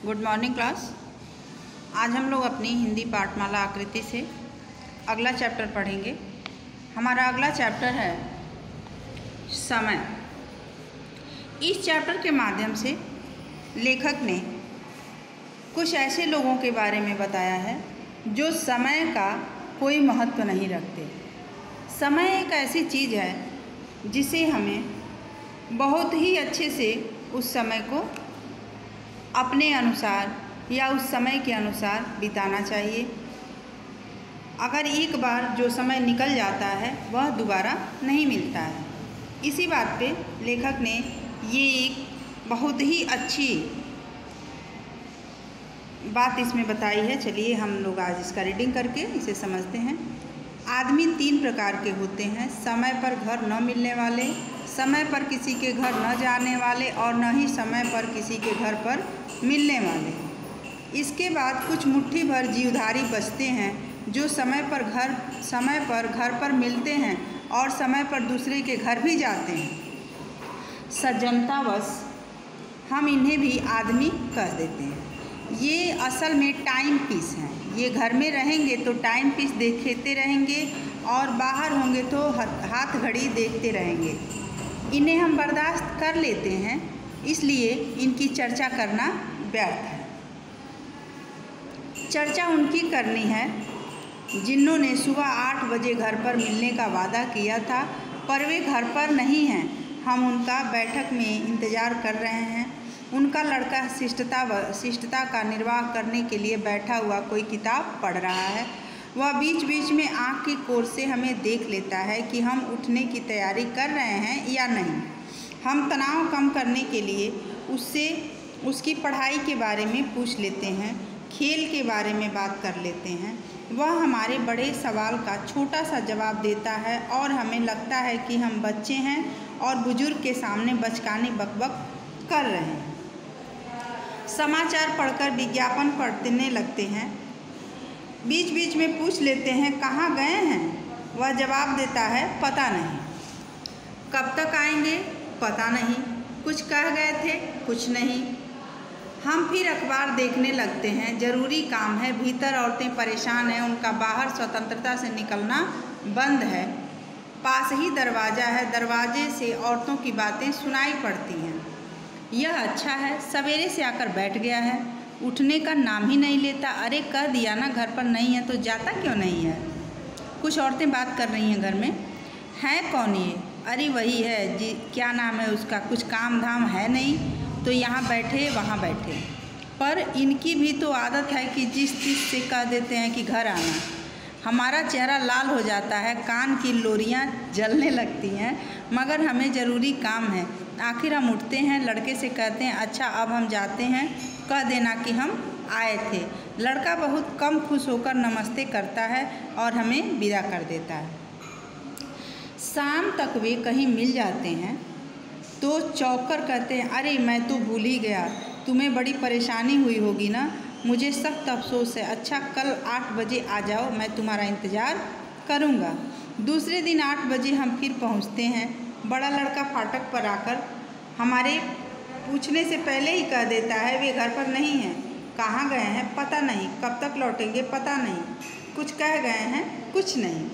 Good morning class. आज हम लोग अपनी हिंदी पाठमाला आकृति से अगला चैप्टर पढ़ेंगे। हमारा अगला चैप्टर है समय। इस चैप्टर के माध्यम से लेखक ने कुछ ऐसे लोगों के बारे में बताया है जो समय का कोई महत्व नहीं रखते। समय एक ऐसी चीज़ है जिसे हमें बहुत ही अच्छे से उस समय को अपने अनुसार या उस समय के अनुसार बिताना चाहिए। अगर एक बार जो समय निकल जाता है वह दोबारा नहीं मिलता है। इसी बात पे लेखक ने ये एक बहुत ही अच्छी बात इसमें बताई है। चलिए हम लोग आज इसका रीडिंग करके इसे समझते हैं। आदमी 3 प्रकार के होते हैं: समय पर घर न मिलने वाले, समय पर किसी के घर न जाने वाले और न ही समय पर किसी के घर पर मिलने वाले। इसके बाद कुछ मुट्ठी भर जीवधारी बचते हैं जो समय पर घर पर मिलते हैं और समय पर दूसरे के घर भी जाते हैं। सज्जनतावश हम इन्हें भी आदमी कह देते हैं। ये असल में टाइम पीस हैं। ये घर में रहेंगे तो टाइम पीस देखते रहेंगे और बाहर होंगे तो हाथ घड़ी देखते रहेंगे। इन्हें हम बर्दाश्त कर लेते हैं, इसलिए इनकी चर्चा करना व्यर्थ है। चर्चा उनकी करनी है जिन्होंने सुबह 8 बजे घर पर मिलने का वादा किया था पर वे घर पर नहीं हैं। हम उनका बैठक में इंतज़ार कर रहे हैं। उनका लड़का शिष्टता का निर्वाह करने के लिए बैठा हुआ कोई किताब पढ़ रहा है। वह बीच बीच में आँख की कोर से हमें देख लेता है कि हम उठने की तैयारी कर रहे हैं या नहीं। हम तनाव कम करने के लिए उससे उसकी पढ़ाई के बारे में पूछ लेते हैं, खेल के बारे में बात कर लेते हैं। वह हमारे बड़े सवाल का छोटा सा जवाब देता है और हमें लगता है कि हम बच्चे हैं और बुजुर्ग के सामने बचकाने बकबक कर रहे हैं। समाचार पढ़कर विज्ञापन पढ़ने लगते हैं। बीच बीच में पूछ लेते हैं कहाँ गए हैं। वह जवाब देता है पता नहीं। कब तक आएंगे पता नहीं। कुछ कह गए थे कुछ नहीं। हम फिर अखबार देखने लगते हैं। ज़रूरी काम है। भीतर औरतें परेशान हैं, उनका बाहर स्वतंत्रता से निकलना बंद है। पास ही दरवाज़ा है, दरवाजे से औरतों की बातें सुनाई पड़ती हैं। यह अच्छा है, सवेरे से आकर बैठ गया है, उठने का नाम ही नहीं लेता। अरे कह दिया ना घर पर नहीं है तो जाता क्यों नहीं है। कुछ औरतें बात कर रही हैं घर में। है कौन ये? अरे वही है जी, क्या नाम है उसका, कुछ काम धाम है नहीं तो यहाँ बैठे वहाँ बैठे। पर इनकी भी तो आदत है कि जिस चीज़ से कह देते हैं कि घर आना। हमारा चेहरा लाल हो जाता है, कान की लोरियाँ जलने लगती हैं, मगर हमें ज़रूरी काम है। आखिर हम उठते हैं, लड़के से कहते हैं अच्छा अब हम जाते हैं, कह देना कि हम आए थे। लड़का बहुत कम खुश होकर नमस्ते करता है और हमें विदा कर देता है। शाम तक वे कहीं मिल जाते हैं तो चौंक कर कहते हैं अरे मैं तो भूल ही गया, तुम्हें बड़ी परेशानी हुई होगी ना, मुझे सख्त अफसोस है। अच्छा कल 8 बजे आ जाओ, मैं तुम्हारा इंतज़ार करूँगा। दूसरे दिन 8 बजे हम फिर पहुँचते हैं। बड़ा लड़का फाटक पर आकर हमारे पूछने से पहले ही कह देता है वे घर पर नहीं हैं। कहाँ गए हैं पता नहीं, कब तक लौटेंगे पता नहीं, कुछ कह गए हैं कुछ नहीं।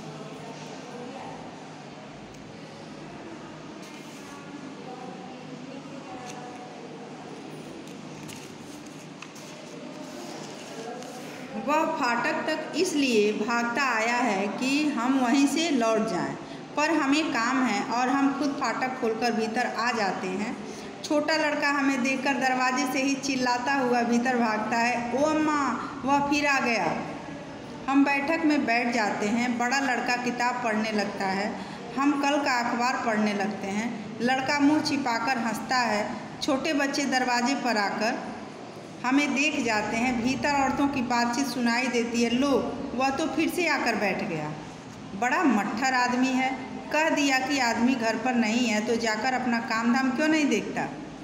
वह फाटक तक इसलिए भागता आया है कि हम वहीं से लौट जाएं, पर हमें काम है और हम खुद फाटक खोलकर भीतर आ जाते हैं। छोटा लड़का हमें देखकर दरवाजे से ही चिल्लाता हुआ भीतर भागता है, ओ अम्मा वह फिर आ गया। हम बैठक में बैठ जाते हैं। बड़ा लड़का किताब पढ़ने लगता है, हम कल का अखबार पढ़ने लगते हैं। लड़का मुँह छिपाकर हंसता है। छोटे बच्चे दरवाजे पर आकर हमें देख जाते हैं। भीतर औरतों की बातचीत सुनाई देती है। लो वह तो फिर से आकर बैठ गया। बड़ा मट्ठर आदमी है, कह दिया कि आदमी घर पर नहीं है तो जाकर अपना काम धाम क्यों नहीं देखता।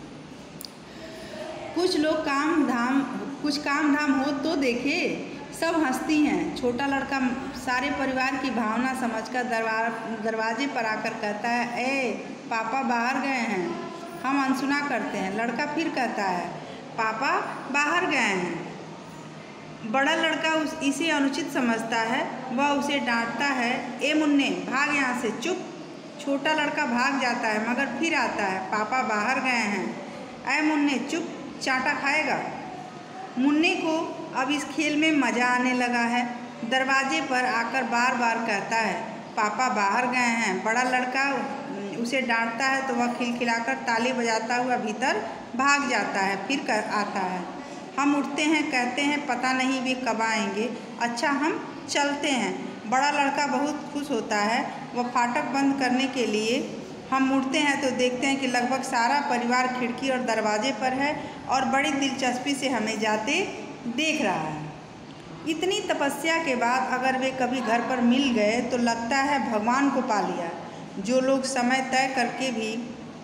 कुछ काम धाम हो तो देखे। सब हंसती हैं। छोटा लड़का सारे परिवार की भावना समझकर दरवाजे पर आकर कहता है ए पापा बाहर गए हैं। हम अनसुना करते हैं। लड़का फिर कहता है पापा बाहर गए हैं। बड़ा लड़का इसे अनुचित समझता है। वह उसे डांटता है, ए मुन्ने भाग यहाँ से, चुप। छोटा लड़का भाग जाता है मगर फिर आता है, पापा बाहर गए हैं। ऐ मुन्ने चुप, चाटा खाएगा। मुन्ने को अब इस खेल में मज़ा आने लगा है। दरवाजे पर आकर बार बार कहता है, पापा बाहर गए हैं। बड़ा लड़का उसे डांटता है तो वह खिलखिलाकर ताली बजाता हुआ भीतर भाग जाता है, फिर आता है। हम उठते हैं, कहते हैं पता नहीं वे कब आएंगे। अच्छा हम चलते हैं। बड़ा लड़का बहुत खुश होता है। वह फाटक बंद करने के लिए हम मुड़ते हैं तो देखते हैं कि लगभग सारा परिवार खिड़की और दरवाजे पर है और बड़ी दिलचस्पी से हमें जाते देख रहा है। इतनी तपस्या के बाद अगर वे कभी घर पर मिल गए तो लगता है भगवान को पा लिया। जो लोग समय तय करके भी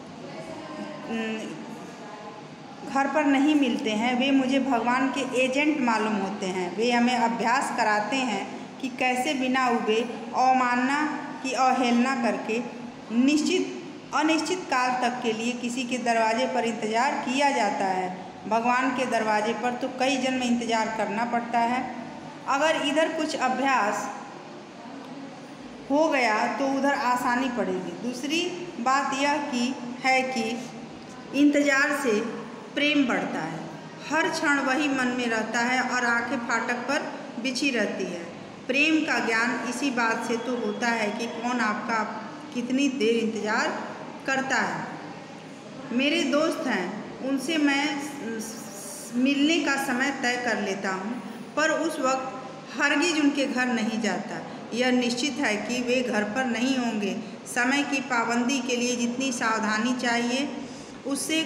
घर पर नहीं मिलते हैं वे मुझे भगवान के एजेंट मालूम होते हैं। वे हमें अभ्यास कराते हैं कि कैसे बिना उबे अवमानना की अवहेलना करके अनिश्चित काल तक के लिए किसी के दरवाजे पर इंतज़ार किया जाता है। भगवान के दरवाजे पर तो कई जन्म इंतज़ार करना पड़ता है। अगर इधर कुछ अभ्यास हो गया तो उधर आसानी पड़ेगी। दूसरी बात यह है कि इंतज़ार से प्रेम बढ़ता है। हर क्षण वही मन में रहता है और आंखें फाटक पर बिछी रहती है। प्रेम का ज्ञान इसी बात से तो होता है कि कौन आपका कितनी देर इंतज़ार करता है। मेरे दोस्त हैं, उनसे मैं मिलने का समय तय कर लेता हूँ, पर उस वक्त हरगिज उनके घर नहीं जाता। यह निश्चित है कि वे घर पर नहीं होंगे। समय की पाबंदी के लिए जितनी सावधानी चाहिए उससे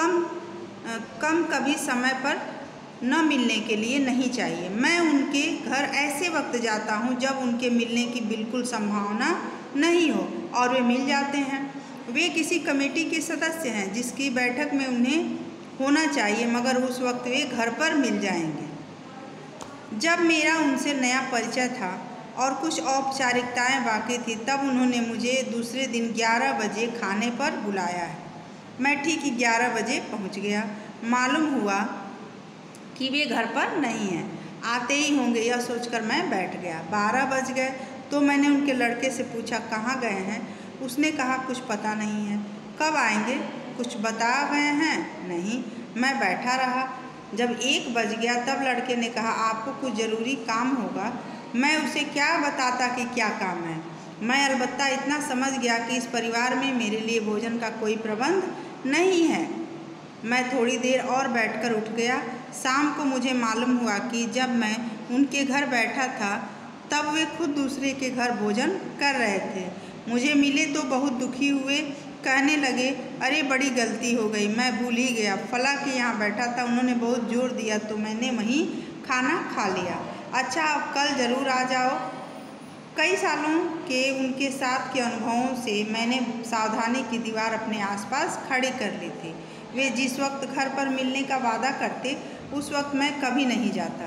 कम कभी समय पर न मिलने के लिए नहीं चाहिए। मैं उनके घर ऐसे वक्त जाता हूँ जब उनके मिलने की बिल्कुल संभावना नहीं हो और वे मिल जाते हैं। वे किसी कमेटी के सदस्य हैं जिसकी बैठक में उन्हें होना चाहिए, मगर उस वक्त वे घर पर मिल जाएंगे। जब मेरा उनसे नया परिचय था और कुछ औपचारिकताएं बाकी थी, तब उन्होंने मुझे दूसरे दिन 11 बजे खाने पर बुलाया है। मैं ठीक 11 बजे पहुंच गया। मालूम हुआ कि वे घर पर नहीं हैं, आते ही होंगे यह सोचकर मैं बैठ गया। 12 बज गए तो मैंने उनके लड़के से पूछा कहाँ गए हैं। उसने कहा कुछ पता नहीं है। कब आएंगे? कुछ बता गए हैं? नहीं। मैं बैठा रहा। जब 1 बज गया तब लड़के ने कहा आपको कुछ ज़रूरी काम होगा। मैं उसे क्या बताता कि क्या काम है। मैं अलबत्ता इतना समझ गया कि इस परिवार में मेरे लिए भोजन का कोई प्रबंध नहीं है। मैं थोड़ी देर और बैठकर उठ गया। शाम को मुझे मालूम हुआ कि जब मैं उनके घर बैठा था तब वे खुद दूसरे के घर भोजन कर रहे थे। मुझे मिले तो बहुत दुखी हुए, कहने लगे अरे बड़ी गलती हो गई, मैं भूल ही गया, फला के यहाँ बैठा था, उन्होंने बहुत जोर दिया तो मैंने वहीं खाना खा लिया। अच्छा अब कल ज़रूर आ जाओ। कई सालों के उनके साथ के अनुभवों से मैंने सावधानी की दीवार अपने आसपास खड़ी कर ली थी। वे जिस वक्त घर पर मिलने का वादा करते उस वक्त मैं कभी नहीं जाता,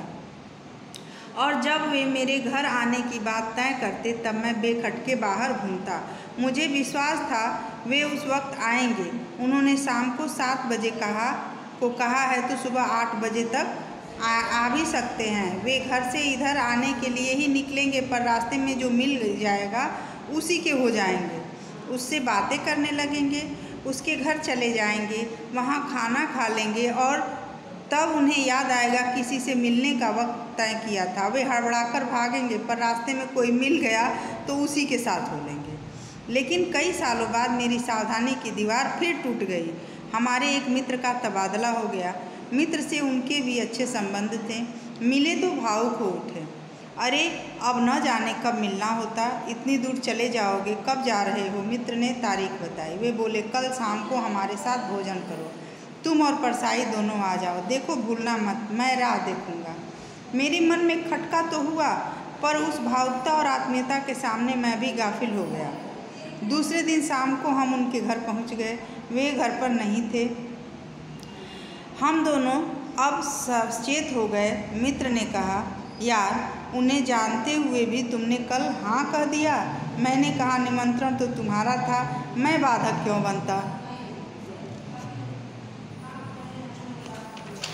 और जब वे मेरे घर आने की बात तय करते तब मैं बेखटके बाहर घूमता। मुझे विश्वास था वे उस वक्त आएंगे। उन्होंने शाम को 7 बजे कहा है तो सुबह 8 बजे तक आ भी सकते हैं। वे घर से इधर आने के लिए ही निकलेंगे, पर रास्ते में जो मिल जाएगा उसी के हो जाएंगे। उससे बातें करने लगेंगे, उसके घर चले जाएंगे, वहाँ खाना खा लेंगे और तब उन्हें याद आएगा किसी से मिलने का वक्त तय किया था। वे हड़बड़ाकर भागेंगे, पर रास्ते में कोई मिल गया तो उसी के साथ हो लेंगे। लेकिन कई सालों बाद मेरी सावधानी की दीवार फिर टूट गई। हमारे एक मित्र का तबादला हो गया। मित्र से उनके भी अच्छे संबंध थे। मिले तो भावुक हो उठे, अरे अब न जाने कब मिलना होता, इतनी दूर चले जाओगे, कब जा रहे हो? मित्र ने तारीख बताई। वे बोले कल शाम को हमारे साथ भोजन करो, तुम और परसाई दोनों आ जाओ, देखो भूलना मत, मैं राह देखूंगा। मेरे मन में खटका तो हुआ, पर उस भावुकता और आत्मीयता के सामने मैं भी गाफिल हो गया। दूसरे दिन शाम को हम उनके घर पहुंच गए। वे घर पर नहीं थे। हम दोनों अब सचेत हो गए। मित्र ने कहा यार उन्हें जानते हुए भी तुमने कल हाँ कह दिया। मैंने कहा निमंत्रण तो तुम्हारा था, मैं बाधक क्यों बनता।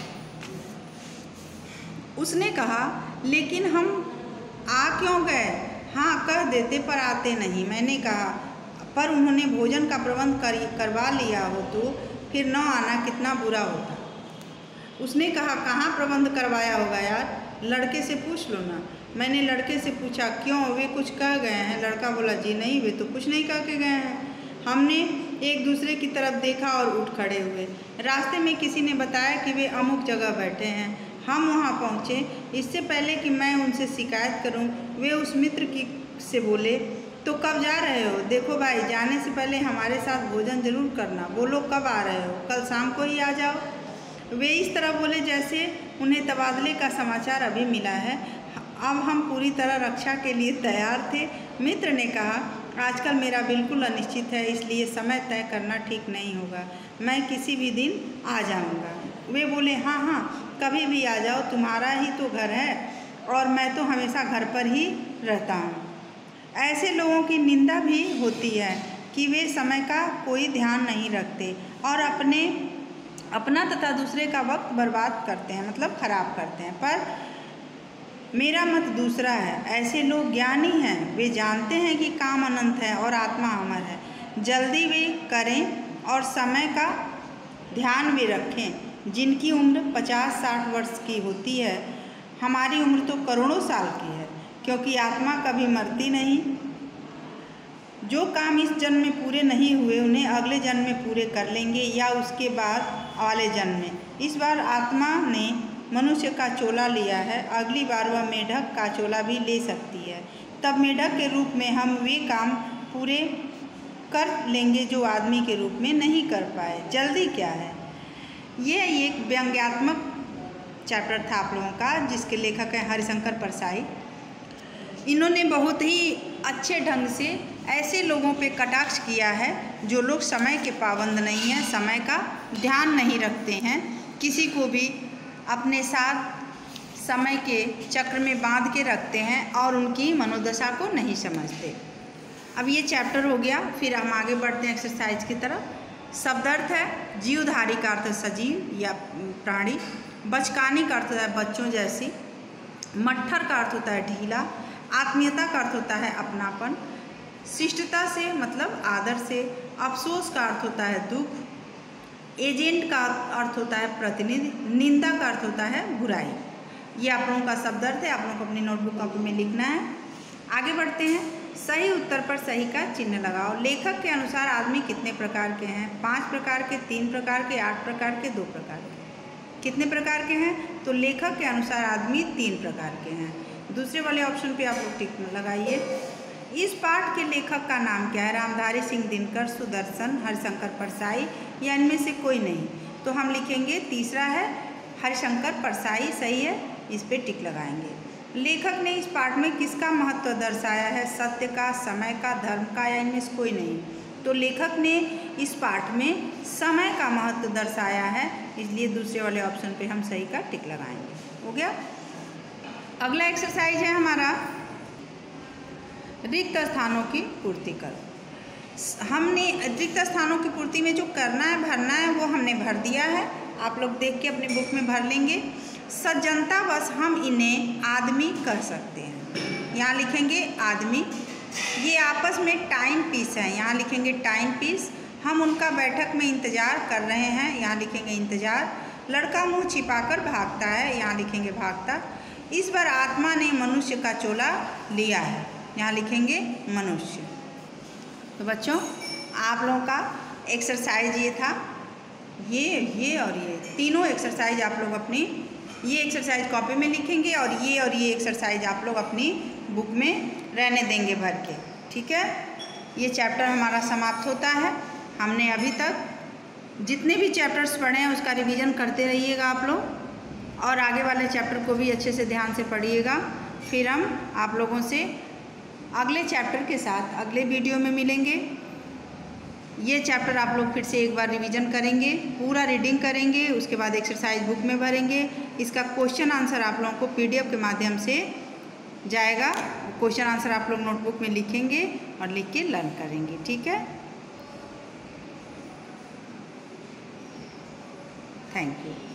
उसने कहा, लेकिन हम आ क्यों गए? हाँ कह देते पर आते नहीं। मैंने कहा, पर उन्होंने भोजन का प्रबंध करवा लिया हो तो फिर न आना कितना बुरा होता। उसने कहा, कहाँ प्रबंध करवाया होगा यार, लड़के से पूछ लो ना। मैंने लड़के से पूछा, क्यों, वे कुछ कह गए हैं? लड़का बोला, जी नहीं, वे तो कुछ नहीं कह के गए हैं। हमने एक दूसरे की तरफ देखा और उठ खड़े हुए। रास्ते में किसी ने बताया कि वे अमुक जगह बैठे हैं। हम वहाँ पहुँचे। इससे पहले कि मैं उनसे शिकायत करूँ, वे उस मित्र से बोले, तो कब जा रहे हो? देखो भाई, जाने से पहले हमारे साथ भोजन जरूर करना। बोलो कब आ रहे हो? कल शाम को ही आ जाओ। वे इस तरह बोले जैसे उन्हें तबादले का समाचार अभी मिला है। अब हम पूरी तरह रक्षा के लिए तैयार थे। मित्र ने कहा, आजकल मेरा बिल्कुल अनिश्चित है, इसलिए समय तय करना ठीक नहीं होगा। मैं किसी भी दिन आ जाऊंगा। वे बोले, हाँ हाँ कभी भी आ जाओ, तुम्हारा ही तो घर है और मैं तो हमेशा घर पर ही रहता हूँ। ऐसे लोगों की निंदा भी होती है कि वे समय का कोई ध्यान नहीं रखते और अपना तथा दूसरे का वक्त बर्बाद करते हैं, मतलब खराब करते हैं। पर मेरा मत दूसरा है। ऐसे लोग ज्ञानी हैं, वे जानते हैं कि काम अनंत है और आत्मा अमर है। जल्दी वे करें और समय का ध्यान भी रखें। जिनकी उम्र 50-60 वर्ष की होती है, हमारी उम्र तो करोड़ों साल की है, क्योंकि आत्मा कभी मरती नहीं। जो काम इस जन्म में पूरे नहीं हुए उन्हें अगले जन्म में पूरे कर लेंगे या उसके बाद वाले जन्म में। इस बार आत्मा ने मनुष्य का चोला लिया है, अगली बार वह मेढक का चोला भी ले सकती है। तब मेढक के रूप में हम वे काम पूरे कर लेंगे जो आदमी के रूप में नहीं कर पाए। जल्दी क्या है? ये एक व्यंग्यात्मक चैप्टर था आप लोगों का, जिसके लेखक हैं हरिशंकर परसाई। इन्होंने बहुत ही अच्छे ढंग से ऐसे लोगों पे कटाक्ष किया है जो लोग समय के पाबंद नहीं हैं, समय का ध्यान नहीं रखते हैं, किसी को भी अपने साथ समय के चक्र में बांध के रखते हैं और उनकी मनोदशा को नहीं समझते। अब ये चैप्टर हो गया। फिर हम आगे बढ़ते हैं एक्सरसाइज की तरफ। शब्दार्थ है, जीवधारी का अर्थ सजीव या प्राणी, बचकानी का अर्थ होता है बच्चों जैसी, मट्ठर का अर्थ होता है ढीला, आत्मीयता का अर्थ होता है अपनापन, शिष्टता से मतलब आदर से, अफसोस का अर्थ होता है दुख, एजेंट का अर्थ होता है प्रतिनिधि, निंदा का अर्थ होता है बुराई। ये आप लोगों का शब्दार्थ है, आप लोगों को अपनी नोटबुक कॉपी में लिखना है। आगे बढ़ते हैं। सही उत्तर पर सही का चिन्ह लगाओ। लेखक के अनुसार आदमी कितने प्रकार के हैं? 5 प्रकार के, 3 प्रकार के, 8 प्रकार के, 2 प्रकार के। कितने प्रकार के हैं? तो लेखक के अनुसार आदमी 3 प्रकार के हैं। दूसरे वाले ऑप्शन पे आप लोग टिक लगाइए। इस पाठ के लेखक का नाम क्या है? रामधारी सिंह दिनकर, सुदर्शन, हरिशंकर परसाई या इनमें से कोई नहीं? तो हम लिखेंगे तीसरा है हरिशंकर परसाई, सही है, इस पे टिक लगाएंगे। लेखक ने इस पाठ में किसका महत्व दर्शाया है? सत्य का, समय का, धर्म का या इनमें से कोई नहीं? तो लेखक ने इस पाठ में समय का महत्व दर्शाया है, इसलिए दूसरे वाले ऑप्शन पे हम सही का टिक लगाएंगे। हो गया। अगला एक्सरसाइज है हमारा रिक्त स्थानों की पूर्ति करो। हमने रिक्त स्थानों की पूर्ति में जो करना है, भरना है, वो हमने भर दिया है। आप लोग देख के अपने बुक में भर लेंगे। सज्जनतावश हम इन्हें आदमी कह सकते हैं, यहाँ लिखेंगे आदमी। ये आपस में टाइम पीस है, यहाँ लिखेंगे टाइम पीस। हम उनका बैठक में इंतज़ार कर रहे हैं, यहाँ लिखेंगे इंतज़ार। लड़का मुँह छिपाकर भागता है, यहाँ लिखेंगे भागता। इस बार आत्मा ने मनुष्य का चोला लिया है, यहाँ लिखेंगे मनुष्य। तो बच्चों, आप लोगों का एक्सरसाइज ये था, ये और ये तीनों एक्सरसाइज आप लोग अपनी ये एक्सरसाइज कॉपी में लिखेंगे और ये एक्सरसाइज आप लोग अपनी बुक में रहने देंगे भर के। ठीक है, ये चैप्टर हमारा समाप्त होता है। हमने अभी तक जितने भी चैप्टर्स पढ़े हैं उसका रिवीजन करते रहिएगा आप लोग, और आगे वाले चैप्टर को भी अच्छे से ध्यान से पढ़िएगा। फिर हम आप लोगों से अगले चैप्टर के साथ अगले वीडियो में मिलेंगे। ये चैप्टर आप लोग फिर से एक बार रिवीजन करेंगे, पूरा रीडिंग करेंगे, उसके बाद एक्सरसाइज बुक में भरेंगे। इसका क्वेश्चन आंसर आप लोगों को PDF के माध्यम से जाएगा। क्वेश्चन आंसर आप लोग नोटबुक में लिखेंगे और लिख के लर्न करेंगे। ठीक है, थैंक यू।